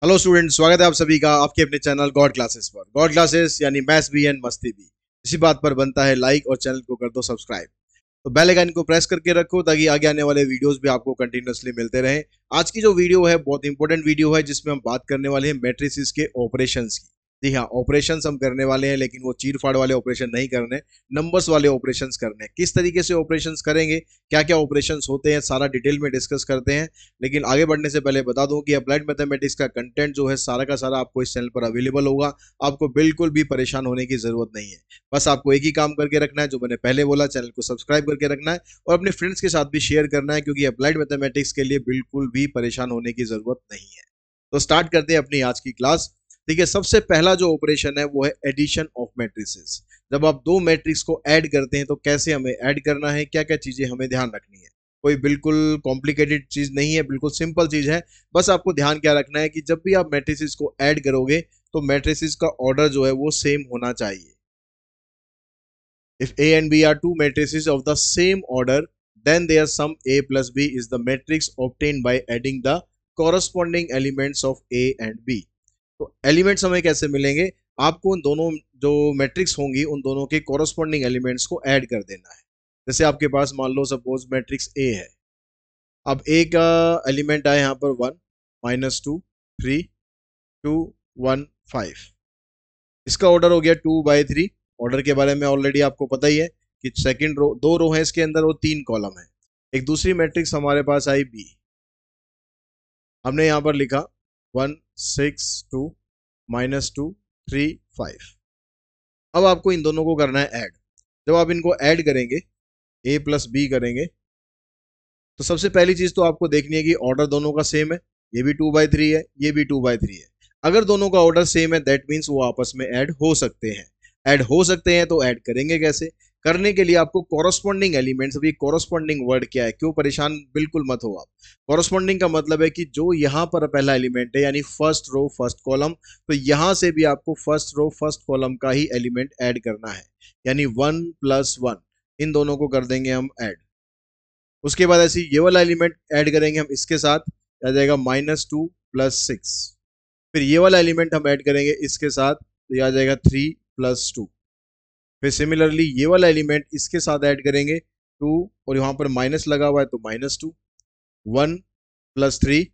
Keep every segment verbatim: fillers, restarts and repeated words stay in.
Hello student, स्वागत है आप सभी का आपके अपने चैनल गॉड क्लासेस पर। गॉड क्लासेस यानी मैथ्स भी एंड मस्ती भी। इसी बात पर बनता है लाइक और चैनल को कर दो सब्सक्राइब। तो बेल आइकन को प्रेस करके रखो ताकि आगे आने वाले वीडियोस भी आपको कंटिन्यूअसली मिलते रहें। आज की जो वीडियो है बहुत इंपॉर्टेंट वीडियो है, जिसमें हम बात करने वाले हैं मैट्रिसेस के ऑपरेशंस की। जी हाँ, ऑपरेशंस हम करने वाले हैं, लेकिन वो चीर फाड़ वाले ऑपरेशन नहीं करने, नंबर्स वाले ऑपरेशंस करने। किस तरीके से ऑपरेशंस करेंगे, क्या क्या ऑपरेशंस होते हैं, सारा डिटेल में डिस्कस करते हैं। लेकिन आगे बढ़ने से पहले बता दूं कि अप्लाइड मैथमेटिक्स का कंटेंट जो है सारा का सारा आपको इस चैनल पर अवेलेबल होगा। आपको बिल्कुल भी परेशान होने की जरूरत नहीं है। बस आपको एक ही काम करके रखना है, जो मैंने पहले बोला, चैनल को सब्सक्राइब करके रखना है और अपने फ्रेंड्स के साथ भी शेयर करना है, क्योंकि अप्लाइड मैथमेटिक्स के लिए बिल्कुल भी परेशान होने की जरूरत नहीं है। तो स्टार्ट करते हैं अपनी आज की क्लास। ठीक है, सबसे पहला जो ऑपरेशन है वो है एडिशन ऑफ मैट्रिसेस। जब आप दो मैट्रिक्स को ऐड करते हैं तो कैसे हमें ऐड करना है, क्या क्या चीजें हमें ध्यान रखनी है। कोई बिल्कुल कॉम्प्लिकेटेड चीज नहीं है, बिल्कुल सिंपल चीज है। बस आपको ध्यान क्या रखना है कि जब भी आप मैट्रिसेस को ऐड करोगे तो मैट्रिसेस का ऑर्डर जो है वो सेम होना चाहिए। If A and B are two matrices of the same order, then their sum A plus B is the matrix obtained by adding the corresponding elements of A and B. तो elements हमें कैसे मिलेंगे, आपको उन दोनों जो matrix होंगी उन दोनों के कॉरस्पॉन्डिंग एलिमेंट्स को ऐड कर देना है। जैसे आपके पास मान लो सपोज मैट्रिक्स ए है। अब ए का एलिमेंट आए यहाँ पर one, minus two, three, two, one, five. इसका ऑर्डर हो गया टू बाई थ्री। ऑर्डर के बारे में ऑलरेडी आपको पता ही है कि सेकंड रो, दो रो है इसके अंदर और तीन कॉलम है। एक दूसरी मैट्रिक्स हमारे पास आई बी। हमने यहाँ पर लिखा one, six, two, minus two, three, five. अब आपको इन दोनों को करना है ऐड। जब आप इनको ऐड करेंगे, ए प्लस बी करेंगे, तो सबसे पहली चीज तो आपको देखनी है कि ऑर्डर दोनों का सेम है। ये भी टू बाई थ्री है, ये भी टू बाई थ्री है। अगर दोनों का ऑर्डर सेम है दैट मीन्स वो आपस में ऐड हो सकते हैं। ऐड हो सकते हैं तो ऐड करेंगे कैसे, करने के लिए आपको कॉरस्पॉन्डिंग एलिमेंट्स। अभी कॉरस्पॉन्डिंग वर्ड क्या है, क्यों परेशान बिल्कुल मत हो आप। कॉरस्पॉन्डिंग का मतलब है कि जो यहाँ पर पहला एलिमेंट है यानी फर्स्ट रो फर्स्ट कॉलम, तो यहां से भी आपको फर्स्ट रो फर्स्ट कॉलम का ही एलिमेंट ऐड करना है। यानी वन प्लस वन, इन दोनों को कर देंगे हम ऐड। उसके बाद ऐसे ये वाला एलिमेंट ऐड करेंगे हम, इसके साथ आ जाएगा माइनस टू प्लस सिक्स। फिर ये वाला एलिमेंट हम ऐड करेंगे इसके साथ, तो ये आ जाएगा थ्री प्लस टू। फिर सिमिलरली ये वाला एलिमेंट इसके साथ ऐड करेंगे टू, और यहाँ पर माइनस लगा हुआ है तो minus two, one plus three,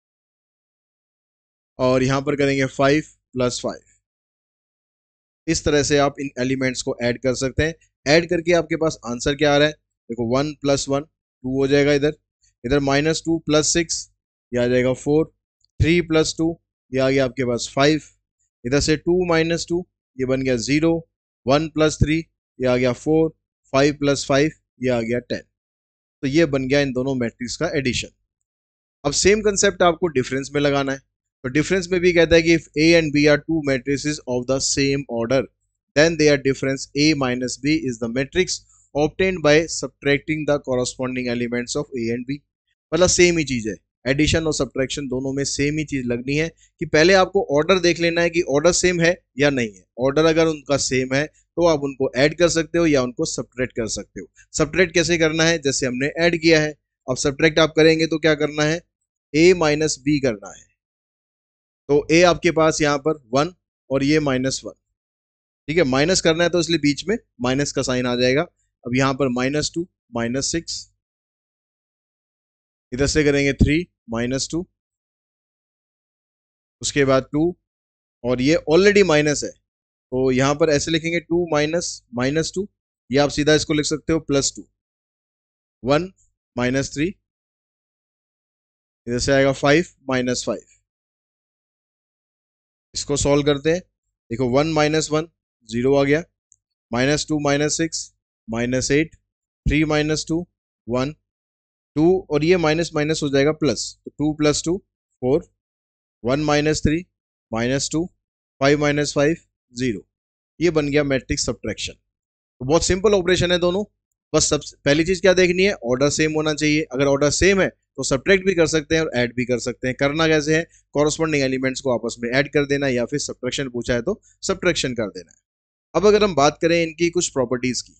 और यहाँ पर करेंगे फाइव प्लस फाइव। इस तरह से आप इन एलिमेंट्स को ऐड कर सकते हैं। ऐड करके आपके पास आंसर क्या आ रहा है, देखो वन प्लस वन टू हो जाएगा, इधर इधर माइनस टू प्लस सिक्स, ये आ जाएगा फोर, थ्री प्लस टू, ये आ गया आपके पास फाइव, इधर से टू माइनस टू, ये बन गया जीरो, वन प्लस थ्री, ये आ गया फोर, फाइव प्लस फाइव, ये आ गया टेन। तो ये बन गया इन दोनों मैट्रिक्स का एडिशन। अब सेम कंसेप्ट आपको डिफरेंस में लगाना है। तो डिफरेंस में भी कहता है कि if A and B are two matrices of the same order, then their difference A minus B is the matrix obtained by subtracting the corresponding elements of A and B. मतलब same ही चीज है, addition और subtraction दोनों में same ही चीज लगनी है कि पहले आपको ऑर्डर देख लेना है कि ऑर्डर सेम है या नहीं है। ऑर्डर अगर उनका सेम है तो आप उनको ऐड कर सकते हो या उनको सब्ट्रैक्ट कर सकते हो। सब्ट्रैक्ट कैसे करना है, जैसे हमने ऐड किया है। अब सब्ट्रैक्ट आप करेंगे तो क्या करना है, ए माइनस बी करना है। तो ए आपके पास यहाँ पर वन और ये माइनस वन। ठीक है, माइनस करना है तो इसलिए बीच में माइनस का साइन आ जाएगा। अब यहाँ पर माइनस टू माइनस सिक्स, इधर से करेंगे थ्री माइनस टू, उसके बाद टू, और ये ऑलरेडी माइनस है तो यहाँ पर ऐसे लिखेंगे टू माइनस माइनस टू, या आप सीधा इसको लिख सकते हो plus two, one minus three, इधर से आएगा फाइव माइनस फाइव। इसको सॉल्व करते हैं, देखो वन माइनस वन जीरो आ गया, minus two minus six minus eight, three minus two one, two, और ये माइनस माइनस हो जाएगा प्लस, तो two plus two four, one minus three minus two, five minus five zero. ये बन गया मैट्रिक्स सब्ट्रैक्शन। तो बहुत सिंपल ऑपरेशन है दोनों। बस सब पहली चीज क्या देखनी है, ऑर्डर सेम होना चाहिए। अगर ऑर्डर सेम है तो सब्ट्रैक्ट भी कर सकते हैं और ऐड भी कर सकते हैं। करना कैसे है, कॉरस्पॉन्डिंग एलिमेंट्स को आपस में ऐड कर देना, या फिर सब्ट्रैक्शन पूछा है तो सब्ट्रैक्शन कर देना है। अब अगर हम बात करें इनकी कुछ प्रॉपर्टीज की,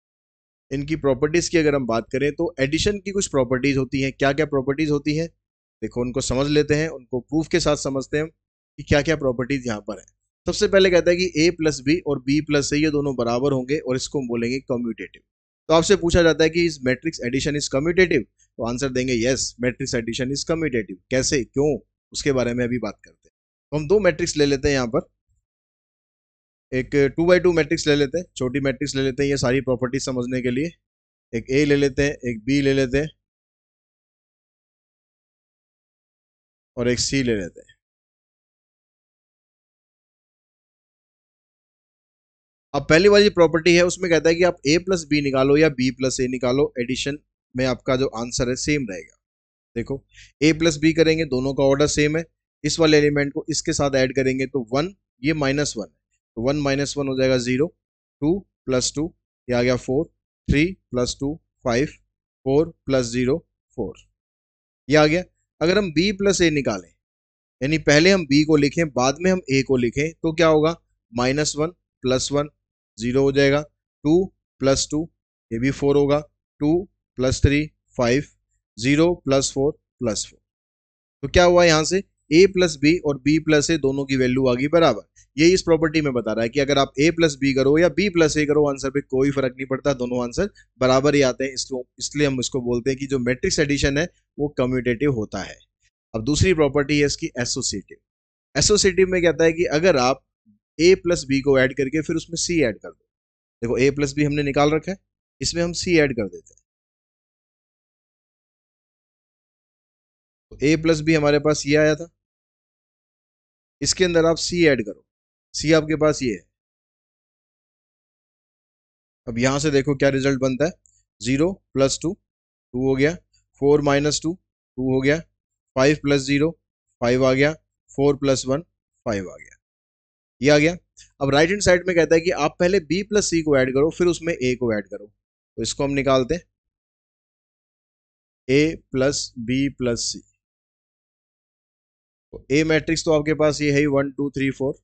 इनकी प्रॉपर्टीज की अगर हम बात करें तो एडिशन की कुछ प्रॉपर्टीज होती हैं। क्या क्या प्रॉपर्टीज होती हैं, देखो उनको समझ लेते हैं, उनको प्रूफ के साथ समझते हैं कि क्या क्या प्रॉपर्टीज यहाँ पर है। सबसे पहले कहता है कि ए प्लस बी और बी प्लस ए ये दोनों बराबर होंगे और इसको हम बोलेंगे कम्यूटेटिव। तो आपसे पूछा जाता है कि इस मैट्रिक्स एडिशन इज कम्यूटेटिव, तो आंसर देंगे yes, matrix addition is commutative. कैसे, क्यों, उसके बारे में अभी बात करते हैं। तो हम दो मैट्रिक्स ले लेते हैं यहाँ पर, एक टू बाई टू मैट्रिक्स ले लेते हैं, छोटी मैट्रिक्स ले लेते हैं ये सारी प्रॉपर्टी समझने के लिए। एक ए ले लेते हैं, एक बी ले लेते हैं और एक सी ले लेते हैं। अब पहली वाली प्रॉपर्टी है उसमें कहता है कि आप a प्लस बी निकालो या b प्लस ए निकालो, एडिशन में आपका जो आंसर है सेम रहेगा। देखो a प्लस बी करेंगे, दोनों का ऑर्डर सेम है, इस वाले एलिमेंट को इसके साथ ऐड करेंगे तो वन, ये माइनस वन है तो वन माइनस वन हो जाएगा जीरो, टू प्लस टू ये आ गया four, three plus two five, four plus zero four, ये आ गया। अगर हम b प्लस ए निकालें, यानी पहले हम b को लिखें बाद में हम a को लिखें, तो क्या होगा, minus one plus one zero हो जाएगा, टू प्लस टू ये भी फोर होगा, two plus three five, zero plus four plus four. तो क्या हुआ यहाँ से, a प्लस बी और b प्लस ए दोनों की वैल्यू आ गई बराबर। ये इस प्रॉपर्टी में बता रहा है कि अगर आप a प्लस बी करो या b प्लस ए करो, आंसर पे कोई फर्क नहीं पड़ता, दोनों आंसर बराबर ही आते हैं। इसको इसलिए हम इसको बोलते हैं कि जो मैट्रिक्स एडिशन है वो कम्यूटेटिव होता है। अब दूसरी प्रॉपर्टी है इसकी एसोसिएटिव। एसोसिएटिव में कहता है कि अगर आप a प्लस बी को ऐड करके फिर उसमें c ऐड कर दो, देखो a प्लस बी हमने निकाल रखा है, इसमें हम c ऐड कर देते हैं, तो a प्लस बी हमारे पास ये आया था, इसके अंदर आप c ऐड करो, c आपके पास ये है। अब यहां से देखो क्या रिजल्ट बनता है, जीरो प्लस टू टू हो गया, फोर माइनस टू टू हो गया, फाइव प्लस जीरो फाइव आ गया, फोर प्लस वन फाइव आ गया, ये आ गया। अब राइट हैंड साइड में कहता है कि आप पहले b प्लस सी को ऐड करो फिर उसमें a को ऐड करो, तो इसको हम निकालते हैं, a plus B plus C. तो a मैट्रिक्स तो आपके पास ये है ही one two three four,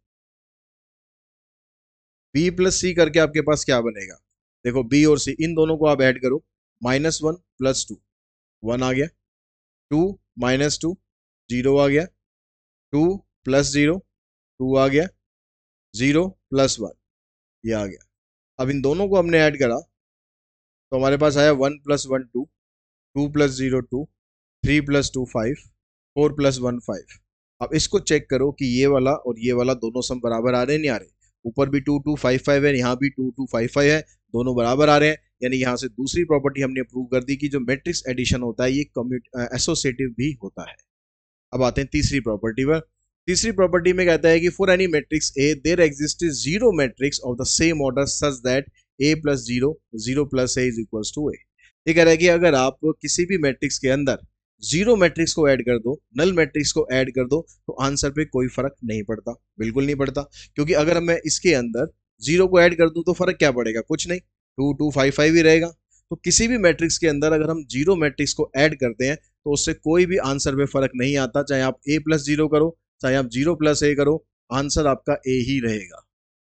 b plus C करके आपके पास क्या बनेगा, देखो b और c इन दोनों को आप ऐड करो, minus one plus two one आ गया, टू माइनस टू जीरो आ गया, टू प्लस जीरो टू आ गया, जीरो प्लस वन ये आ गया। अब इन दोनों को हमने ऐड करा तो हमारे पास आया one plus one two, two plus zero two, three plus two five, four plus one five. अब इसको चेक करो कि ये वाला और ये वाला दोनों सम बराबर आ रहे हैं नहीं आ रहे, ऊपर भी टू टू फाइव फाइव है, यहाँ भी टू टू फाइव फाइव है, दोनों बराबर आ रहे हैं, यानी यहाँ से दूसरी प्रॉपर्टी हमने प्रूव कर दी कि जो मैट्रिक्स एडिशन होता है ये कम्यूट एसोसिएटिव भी होता है। अब आते हैं तीसरी प्रॉपर्टी पर। तीसरी प्रॉपर्टी में कहता है कि for any matrix A there exist zero matrix of the same order such that A plus zero zero plus A is equal to A. ये कह रहा है कि अगर आप किसी भी मैट्रिक्स के अंदर जीरो मैट्रिक्स को ऐड कर दो, नल मैट्रिक्स को ऐड कर दो, तो आंसर पे कोई फर्क नहीं पड़ता, बिल्कुल नहीं पड़ता, क्योंकि अगर मैं इसके अंदर जीरो को ऐड कर दूं तो फर्क क्या पड़ेगा, कुछ नहीं, टू टू फाइव फाइव ही रहेगा। तो किसी भी मैट्रिक्स के अंदर अगर हम जीरो मैट्रिक्स को ऐड करते हैं तो उससे कोई भी आंसर पे फर्क नहीं आता, चाहे आप ए प्लस जीरो करो चाहे आप जीरो प्लस ए करो, आंसर आपका ए ही रहेगा।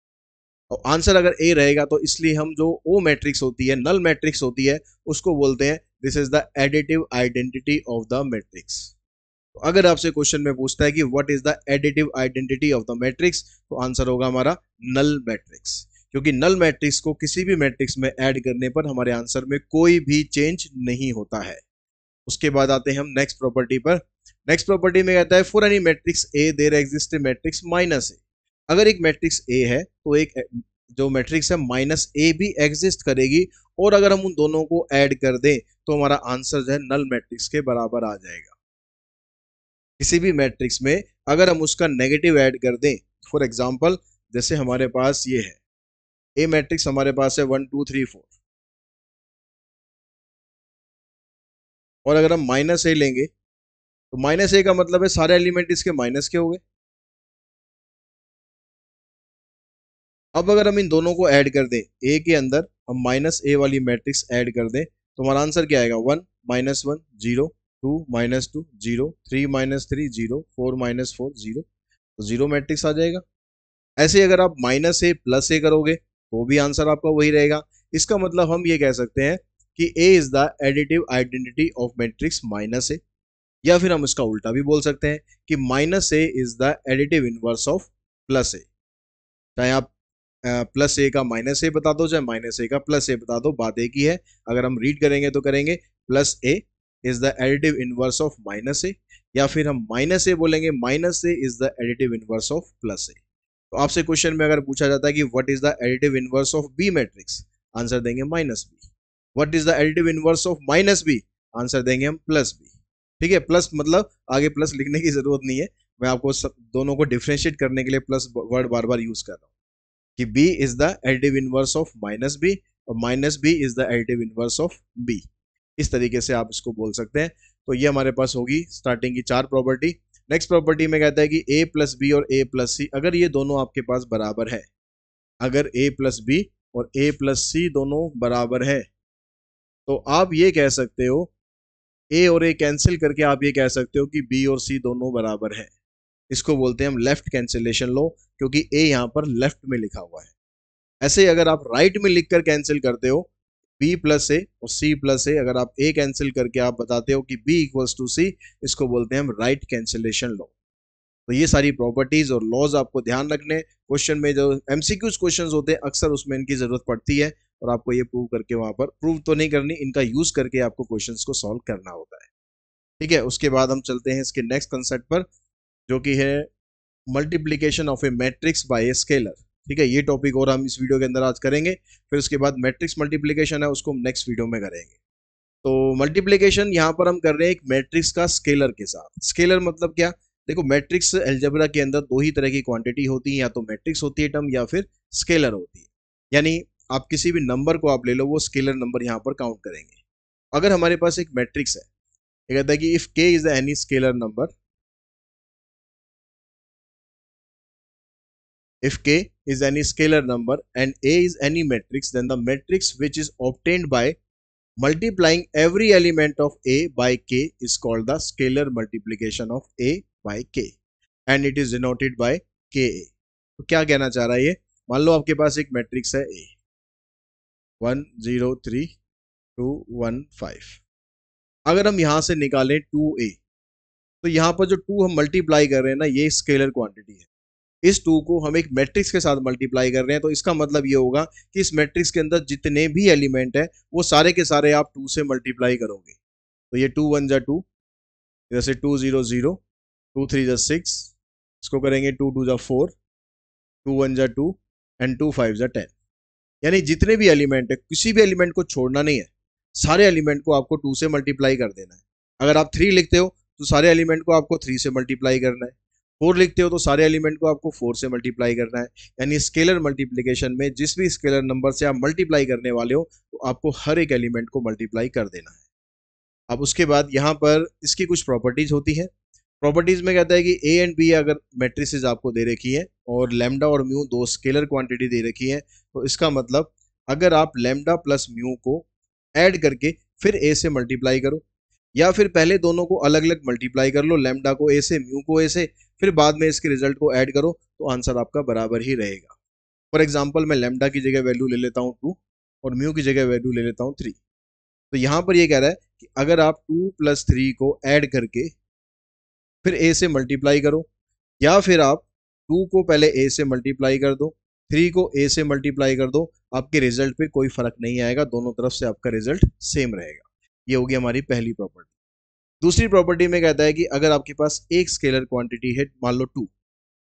और आंसर अगर ए रहेगा तो इसलिए हम जो ओ मैट्रिक्स होती है, नल मैट्रिक्स होती है, उसको बोलते हैं this is the additive identity of the matrix. तो अगर आपसे क्वेश्चन में पूछता है कि what is the additive identity of the matrix, तो आंसर होगा हमारा नल मैट्रिक्स, क्योंकि नल मैट्रिक्स को किसी भी मैट्रिक्स में ऐड करने पर हमारे आंसर में कोई भी चेंज नहीं होता है। उसके बाद आते हैं हम नेक्स्ट प्रॉपर्टी पर। नेक्स्ट प्रॉपर्टी में कहता है for any matrix A there exist matrix minus A. अगर एक मैट्रिक्स ए है तो एक जो मैट्रिक्स है माइनस ए भी एग्जिस्ट करेगी, और अगर हम उन दोनों को ऐड कर दें तो हमारा आंसर जो है नल मैट्रिक्स के बराबर आ जाएगा। किसी भी मैट्रिक्स में अगर हम उसका नेगेटिव ऐड कर दें, फॉर एग्जांपल जैसे हमारे पास ये है ए मैट्रिक्स, हमारे पास है वन टू थ्री फोर, और अगर हम माइनस ए लेंगे तो माइनस ए का मतलब है सारे एलिमेंट इसके माइनस के हो गए। अब अगर हम इन दोनों को ऐड कर दें, ए के अंदर हम माइनस ए वाली मैट्रिक्स ऐड कर दें, तो हमारा आंसर क्या आएगा, one minus one zero, two minus two zero, three minus three zero, four minus four zero, तो जीरो मैट्रिक्स आ जाएगा। ऐसे अगर आप माइनस ए प्लस ए करोगे तो भी आंसर आपका वही रहेगा। इसका मतलब हम ये कह सकते हैं कि A is the additive identity of matrix minus A. या फिर हम इसका उल्टा भी बोल सकते हैं कि minus A is the additive inverse of plus A. चाहे आप प्लस ए का माइनस ए बता दो, चाहे माइनस ए का प्लस ए बता दो, बात एक ही है। अगर हम रीड करेंगे तो करेंगे plus A is the additive inverse of minus A, या फिर हम माइनस ए बोलेंगे minus A is the additive inverse of plus A. तो आपसे क्वेश्चन में अगर पूछा जाता है कि what is the additive inverse of B matrix, answer देंगे minus B. What is the additive inverse of minus B, answer देंगे हम प्लस बी। ठीक है, प्लस मतलब आगे प्लस लिखने की जरूरत नहीं है, मैं आपको सब दोनों को डिफरेंशिएट करने के लिए प्लस वर्ड बार बार यूज कर रहा हूँ कि b is the additive inverse of minus B और minus B is the additive inverse of b। इस तरीके से आप इसको बोल सकते हैं। तो ये हमारे पास होगी स्टार्टिंग की चार प्रॉपर्टी। नेक्स्ट प्रॉपर्टी में कहता है कि a प्लस बी और a प्लस सी अगर ये दोनों आपके पास बराबर है, अगर a प्लस बी और a प्लस सी दोनों बराबर है, तो आप ये कह सकते हो a और a कैंसिल करके आप ये कह सकते हो कि b और c दोनों बराबर है। इसको बोलते हैं हम लेफ्ट कैंसिलेशन लो, क्योंकि a यहाँ पर लेफ्ट में लिखा हुआ है। ऐसे ही अगर आप राइट में लिखकर कैंसिल करते हो b प्लस ए और c प्लस ए, अगर आप a कैंसिल करके आप बताते हो कि b इक्वल्स टू c, इसको बोलते हैं हम राइट कैंसिलेशन लो। तो ये सारी प्रॉपर्टीज और लॉज आपको ध्यान रखने, क्वेश्चन में जो एमसीक्यूज क्वेश्चंस होते हैं अक्सर उसमें इनकी जरूरत पड़ती है, और आपको ये प्रूव करके वहां पर प्रूव तो नहीं करनी, इनका यूज करके आपको क्वेश्चंस को सॉल्व करना होता है। ठीक है, उसके बाद हम चलते हैं इसके नेक्स्ट कंसेप्ट पर, जो कि है multiplication of a matrix by a scalar. ठीक है, ये टॉपिक और हम इस वीडियो के अंदर आज करेंगे, फिर उसके बाद मैट्रिक्स मल्टीप्लीकेशन है उसको हम नेक्स्ट वीडियो में करेंगे। तो मल्टीप्लीकेशन यहाँ पर हम कर रहे हैं एक मैट्रिक्स का स्केलर के साथ। स्केलर मतलब क्या, देखो मैट्रिक्स अलजेब्रा के अंदर दो ही तरह की क्वांटिटी होती है, या तो मैट्रिक्स होती है टर्म या फिर स्केलर होती है। यानी आप किसी भी नंबर को आप ले लो, वो स्केलर नंबर यहाँ पर काउंट करेंगे। अगर हमारे पास एक मैट्रिक्स है, ये कहता है कि if k is any scalar number, if k is any scalar number and a is any matrix, then the matrix which is obtained by multiplying every element of a by k is called the scalar multiplication of a by k and it is denoted by ka। तो क्या कहना चाह रहा है ये, मान लो आपके पास एक मैट्रिक्स है a one zero three two one five. अगर हम यहां से निकालें टू ए, तो यहां पर जो टू हम मल्टीप्लाई कर रहे हैं ना, ये स्केलर क्वांटिटी है। इस टू को हम एक मैट्रिक्स के साथ मल्टीप्लाई कर रहे हैं, तो इसका मतलब ये होगा कि इस मैट्रिक्स के अंदर जितने भी एलिमेंट है वो सारे के सारे आप टू से मल्टीप्लाई करोगे। तो ये टू वन जा टू, जैसे two zero zero, two three जा सिक्स, इसको करेंगे टू टू जा फोर, टू वन जा टू एंड टू फाइव जा टेन। यानी जितने भी एलिमेंट है, किसी भी एलिमेंट को छोड़ना नहीं है, सारे एलिमेंट को आपको टू से मल्टीप्लाई कर देना है। अगर आप थ्री लिखते हो तो सारे एलिमेंट को आपको थ्री से मल्टीप्लाई करना है, फोर लिखते हो तो सारे एलिमेंट को आपको फोर से मल्टीप्लाई करना है। यानी स्केलर मल्टीप्लिकेशन में जिस भी स्केलर नंबर से आप मल्टीप्लाई करने वाले हो, तो आपको हर एक एलिमेंट को मल्टीप्लाई कर देना है। अब उसके बाद यहाँ पर इसकी कुछ प्रॉपर्टीज होती है। प्रॉपर्टीज में कहता है कि ए एंड बी अगर मैट्रिसेस आपको दे रखी है और लैम्डा और म्यू दो स्केलर क्वांटिटी दे रखी है, तो इसका मतलब अगर आप लैम्डा प्लस म्यू को ऐड करके फिर ए से मल्टीप्लाई करो, या फिर पहले दोनों को अलग अलग मल्टीप्लाई कर लो, लैम्डा को ए से म्यू को ए से, फिर बाद में इसके रिजल्ट को ऐड करो, तो आंसर आपका बराबर ही रहेगा। फॉर एग्जांपल मैं लैम्डा की जगह वैल्यू ले लेता हूँ टू और म्यू की जगह वैल्यू ले लेता हूँ थ्री। तो यहाँ पर ये कह रहा है कि अगर आप टू प्लस थ्री को ऐड करके फिर ए से मल्टीप्लाई करो, या फिर आप टू को पहले ए से मल्टीप्लाई कर दो, थ्री को ए से मल्टीप्लाई कर दो, आपके रिजल्ट पे कोई फर्क नहीं आएगा, दोनों तरफ से आपका रिजल्ट सेम रहेगा। ये होगी हमारी पहली प्रॉपर्टी। दूसरी प्रॉपर्टी में कहता है कि अगर आपके पास एक स्केलर क्वांटिटी है, मान लो टू,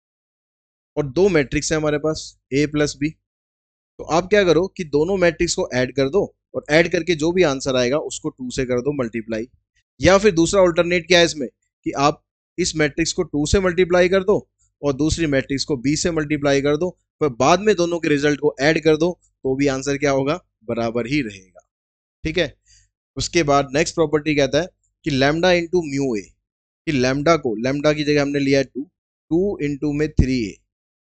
और दो मैट्रिक्स है हमारे पास a प्लस बी, तो आप क्या करो कि दोनों मैट्रिक्स को ऐड कर दो और ऐड करके जो भी आंसर आएगा उसको टू से कर दो मल्टीप्लाई। या फिर दूसरा ऑल्टरनेट क्या है इसमें कि आप इस मैट्रिक्स को टू से मल्टीप्लाई कर दो और दूसरी मैट्रिक्स को b से मल्टीप्लाई कर दो, पर बाद में दोनों के रिजल्ट को ऐड कर दो, तो भी आंसर क्या होगा, बराबर ही रहेगा। ठीक है, उसके बाद नेक्स्ट प्रॉपर्टी कहता है कि लैम्डा इंटू म्यू ए, कि लैम्डा को, लैम्डा की जगह हमने लिया है टू, टू इंटू में थ्री ए,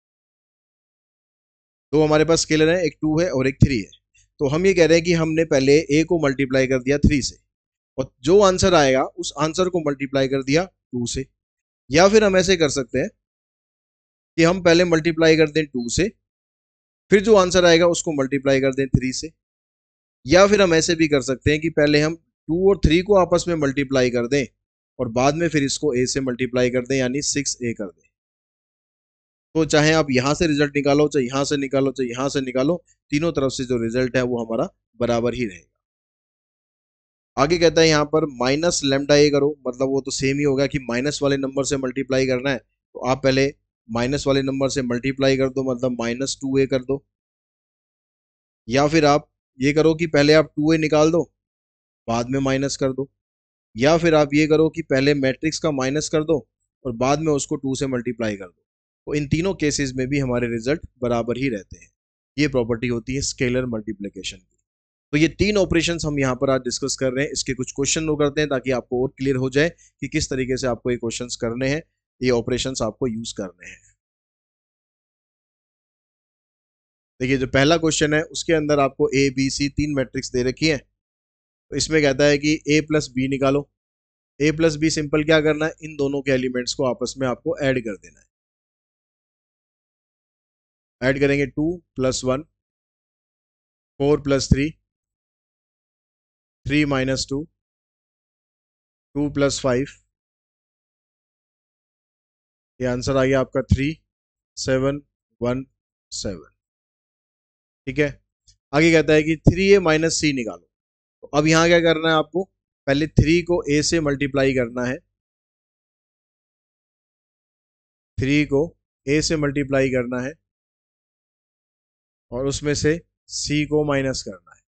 तो हमारे पास स्केलर है, एक टू है और एक थ्री है। तो हम ये कह रहे हैं कि हमने पहले ए को मल्टीप्लाई कर दिया थ्री से, और जो आंसर आएगा उस आंसर को मल्टीप्लाई कर दिया टू से। या फिर हम ऐसे कर सकते हैं कि हम पहले मल्टीप्लाई कर दें टू से, फिर जो आंसर आएगा उसको मल्टीप्लाई कर दें थ्री से। या फिर हम ऐसे भी कर सकते हैं कि पहले हम टू और थ्री को आपस में मल्टीप्लाई कर दें और बाद में फिर इसको ए से मल्टीप्लाई कर दें यानी सिक्स ए कर दें। तो चाहे आप यहां से रिजल्ट निकालो, चाहे यहां से निकालो, चाहे यहां से निकालो, तीनों तरफ से जो रिजल्ट है वो हमारा बराबर ही रहेगा। आगे कहता है यहाँ पर माइनस लेमडा ए करो, मतलब वो तो सेम ही होगा कि माइनस वाले नंबर से मल्टीप्लाई करना है, तो आप पहले माइनस वाले नंबर से मल्टीप्लाई कर दो, मतलब माइनस टू ए कर दो। या फिर आप ये करो कि पहले आप टू ए निकाल दो, बाद में माइनस कर दो। या फिर आप ये करो कि पहले मैट्रिक्स का माइनस कर दो और बाद में उसको टू से मल्टीप्लाई कर दो। तो इन तीनों केसेस में भी हमारे रिजल्ट बराबर ही रहते हैं। ये प्रॉपर्टी होती है स्केलर मल्टीप्लिकेशन की। तो ये तीन ऑपरेशंस हम यहाँ पर आज डिस्कस कर रहे हैं। इसके कुछ क्वेश्चन नो करते हैं ताकि आपको और क्लियर हो जाए कि किस तरीके से आपको ये क्वेश्चंस करने हैं, ये ऑपरेशंस आपको यूज करने हैं। देखिए जो पहला क्वेश्चन है उसके अंदर आपको ए बी सी तीन मैट्रिक्स दे रखी है। तो इसमें कहता है कि ए प्लस बी निकालो। ए प्लस बी सिंपल क्या करना है, इन दोनों के एलिमेंट्स को आपस में आपको ऐड कर देना है। ऐड करेंगे two plus one, four plus three, three minus two, two plus five, ये आंसर आ गया आपका थ्री सेवन वन सेवन। ठीक है, आगे कहता है कि थ्री ए माइनस सी निकालो। तो अब यहां क्या करना है आपको, पहले थ्री को ए से मल्टीप्लाई करना है, थ्री को ए से मल्टीप्लाई करना है और उसमें से सी को माइनस करना है।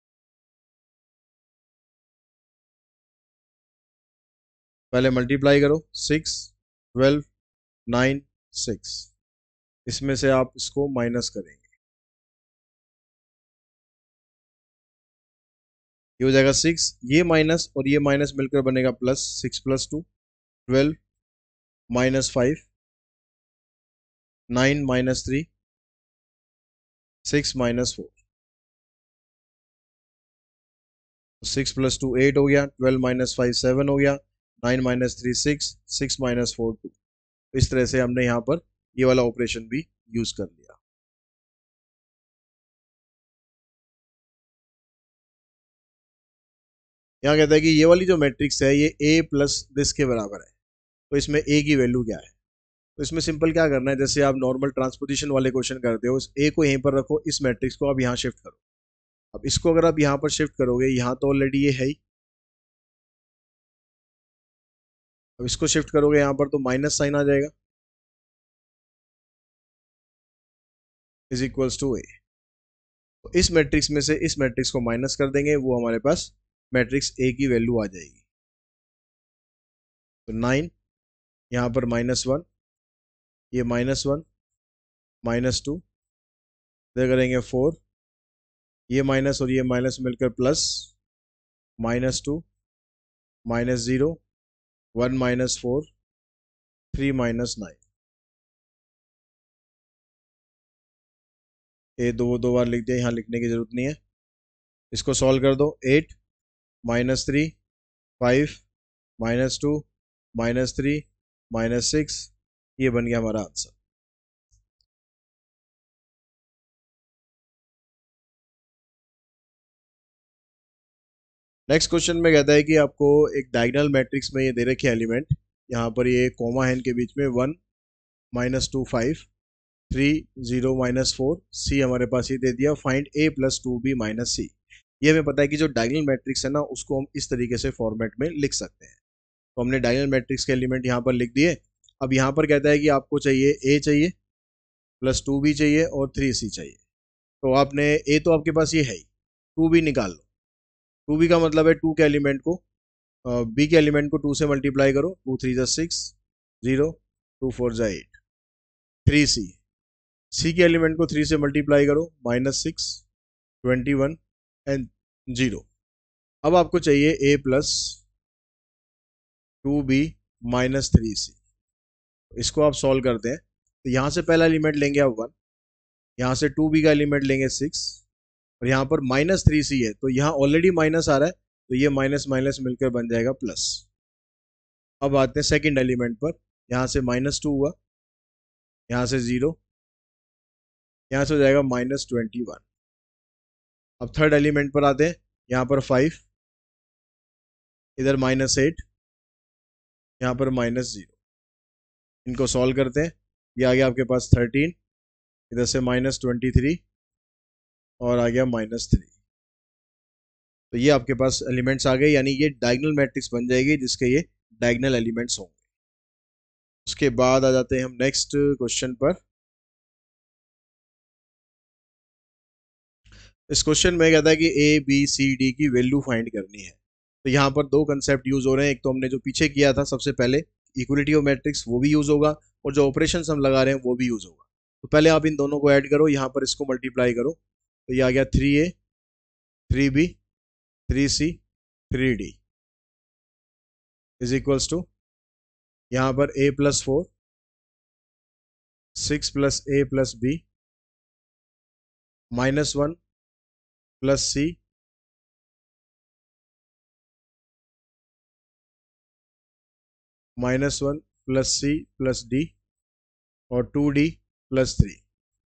पहले मल्टीप्लाई करो, सिक्स ट्वेल्व नाइन सिक्स, इसमें से आप इसको माइनस करेंगे, ये हो जाएगा सिक्स, ये माइनस और ये माइनस मिलकर बनेगा plus, six plus two twelve, minus five, nine minus three, six minus four. Six plus two eight हो गया, ट्वेल्व माइनस फाइव सेवन हो गया, nine minus three six, six minus four two. इस तरह से हमने यहाँ पर ये वाला ऑपरेशन भी यूज कर लिया। यहाँ कहता है कि ये वाली जो मैट्रिक्स है ये ए प्लस दिस के बराबर है, तो इसमें ए की वैल्यू क्या है। तो इसमें सिंपल क्या करना है, जैसे आप नॉर्मल ट्रांसपोजिशन वाले क्वेश्चन करते हो, ए को यहीं पर रखो, इस मैट्रिक्स को आप यहाँ शिफ्ट करो। अब इसको अगर आप यहाँ पर शिफ्ट करोगे, यहाँ तो ऑलरेडी ये है ही, अब इसको शिफ्ट करोगे यहाँ पर तो माइनस साइन आ जाएगा, इज इक्वल्स टू ए। तो इस मैट्रिक्स में से इस मैट्रिक्स को माइनस कर देंगे, वो हमारे पास मैट्रिक्स ए की वैल्यू आ जाएगी। तो नाइन, यहाँ पर माइनस वन, ये माइनस वन माइनस टू, इधर करेंगे फोर, ये माइनस और ये माइनस मिलकर plus, minus two minus zero, one minus four, three minus nine. ये दो दो बार लिख दिया, यहाँ लिखने की जरूरत नहीं है। इसको सॉल्व कर दो, eight minus three, five minus two minus three minus six, ये बन गया हमारा आंसर। नेक्स्ट क्वेश्चन में कहता है कि आपको एक डायगोनल मैट्रिक्स में ये दे रखे एलिमेंट, यहाँ पर ये कोमा है इनके बीच में, one minus two five, three zero minus four, C हमारे पास ये दे दिया, find A plus two B minus C. ये हमें पता है कि जो डायगोनल मैट्रिक्स है ना उसको हम इस तरीके से फॉर्मेट में लिख सकते हैं। तो हमने डायगोनल मैट्रिक्स के एलिमेंट यहाँ पर लिख दिए। अब यहाँ पर कहता है कि आपको चाहिए ए चाहिए, प्लस टू बी चाहिए और थ्री सी चाहिए। तो आपने ए तो आपके पास ये है ही, टू बी निकाल लो। टू बी का मतलब है टू के एलिमेंट को बी के एलिमेंट को टू से मल्टीप्लाई करो, टू थ्री जा सिक्स, जीरो, टू फोर जा एट। थ्री सी, सी के एलिमेंट को थ्री से मल्टीप्लाई करो, minus six, twenty one and zero. अब आपको चाहिए A plus two B minus three C. इसको आप सॉल्व करते हैं, तो यहाँ से पहला एलिमेंट लेंगे आप वन, यहाँ से टू बी का एलिमेंट लेंगे सिक्स, और यहाँ पर माइनस थ्री सी है तो यहाँ ऑलरेडी माइनस आ रहा है, तो ये माइनस माइनस मिलकर बन जाएगा प्लस। अब आते हैं सेकंड एलिमेंट पर, यहाँ से माइनस टू हुआ, यहाँ से जीरो, यहाँ से हो जाएगा माइनस ट्वेंटी वन। अब थर्ड एलिमेंट पर आते हैं, यहाँ पर फाइव, इधर माइनस एट, यहाँ पर माइनस जीरो। इनको सॉल्व करते हैं, ये आ गया आपके पास थर्टीन, इधर से माइनस ट्वेंटी थ्री और आ गया माइनस थ्री। तो ये आपके पास एलिमेंट्स आ गए, यानी ये डायगोनल मैट्रिक्स बन जाएगी जिसके ये डायगोनल एलिमेंट्स होंगे। उसके बाद आ जाते हैं हम नेक्स्ट क्वेश्चन पर। इस क्वेश्चन में कहता है कि ए बी सी डी की वैल्यू फाइंड करनी है। तो यहाँ पर दो कंसेप्ट यूज हो रहे हैं, एक तो हमने जो पीछे किया था सबसे पहले इक्वलिटी ऑफ मैट्रिक्स, वो भी यूज होगा, और जो ऑपरेशंस हम लगा रहे हैं वो भी यूज होगा। तो पहले आप इन दोनों को ऐड करो, यहाँ पर इसको मल्टीप्लाई करो, तो ये आ गया three A three B three C three D is equals to, यहाँ पर A plus four six plus A plus B minus one plus C minus one plus C plus D और टू डी प्लस थ्री।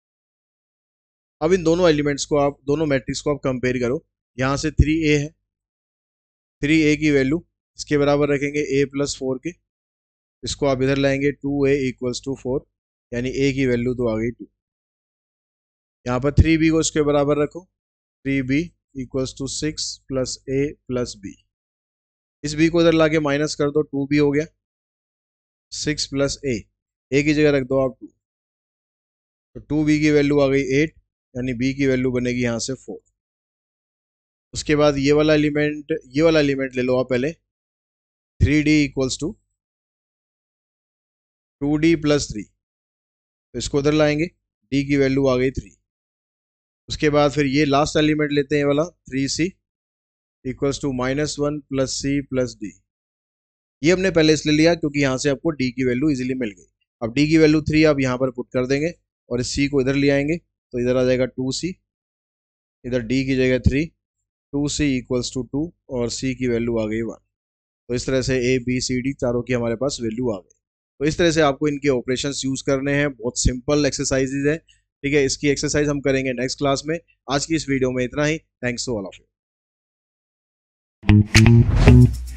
अब इन दोनों elements को आप, दोनों matrix को आप कंपेयर करो। यहाँ से थ्री ए है, थ्री ए की वैल्यू इसके बराबर रखेंगे ए प्लस फोर के, इसको आप इधर लाएंगे two A equals to four, यानी ए की वैल्यू तो आ गई टू। यहाँ पर थ्री बी को इसके बराबर रखो, three B equals to six plus A plus B, इस बी को इधर लाके माइनस कर दो, टू बी हो गया, सिक्स प्लस ए, ए की जगह रख दो आप टू, तो टू बी की वैल्यू आ गई एट, यानी बी की वैल्यू बनेगी यहाँ से फोर। उसके बाद ये वाला एलिमेंट, ये वाला एलिमेंट ले लो आप पहले, three D equals to two D plus three, तो इसको उधर लाएंगे, डी की वैल्यू आ गई थ्री। उसके बाद फिर ये लास्ट एलिमेंट लेते हैं वाला, three C equals to minus one plus C plus D. ये हमने पहले इसलिए लिया क्योंकि यहाँ से आपको डी की वैल्यू इजीली मिल गई। अब डी की वैल्यू थ्री आप यहाँ पर पुट कर देंगे और इस सी को इधर ले आएंगे, तो इधर आ जाएगा टू सी, इधर डी की जगह three, two C equals to two और सी की वैल्यू आ गई वन। तो इस तरह से ए बी सी डी चारों की हमारे पास वैल्यू आ गई। तो इस तरह से आपको इनके ऑपरेशंस यूज करने हैं, बहुत सिंपल एक्सरसाइजेज है, ठीक है। इसकी एक्सरसाइज हम करेंगे नेक्स्ट क्लास में। आज की इस वीडियो में इतना ही। Thanks to all of you.